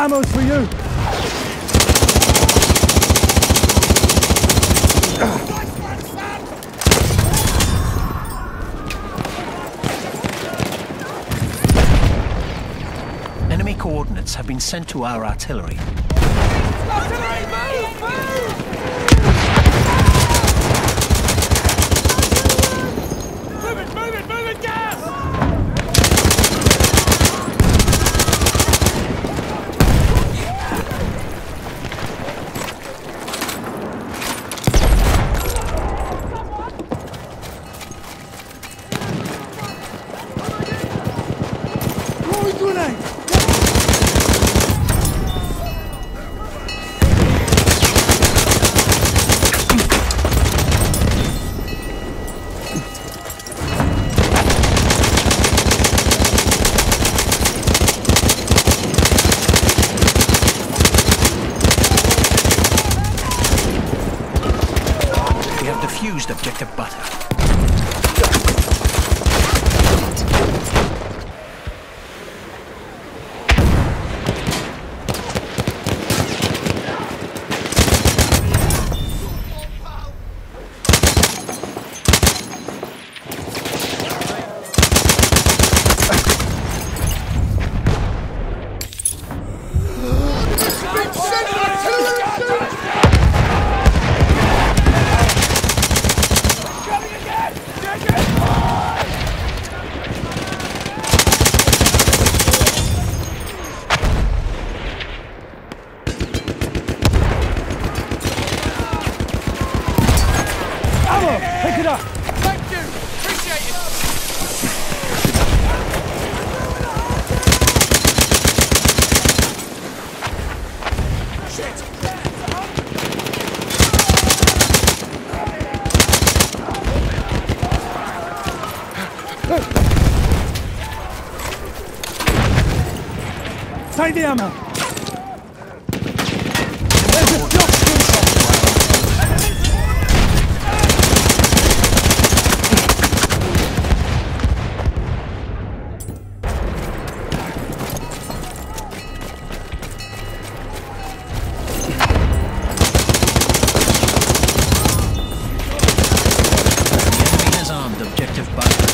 Ammo's for you! Enemy coordinates have been sent to our artillery. Artillery, move! Move! Move it, gas! Throwing grenade! We have defused objective butter. Pick it up! Thank you! Appreciate it! Shit! Take the ammo! There's a shot! The enemy has armed objective butter.